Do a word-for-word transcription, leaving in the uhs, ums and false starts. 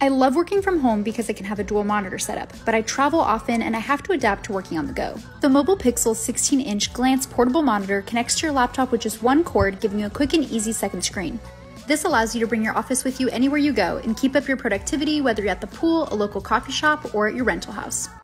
I love working from home because I can have a dual monitor setup, but I travel often and I have to adapt to working on the go. The Mobile Pixel sixteen inch Glance portable monitor connects to your laptop with just one cord, giving you a quick and easy second screen. This allows you to bring your office with you anywhere you go and keep up your productivity, whether you're at the pool, a local coffee shop, or at your rental house.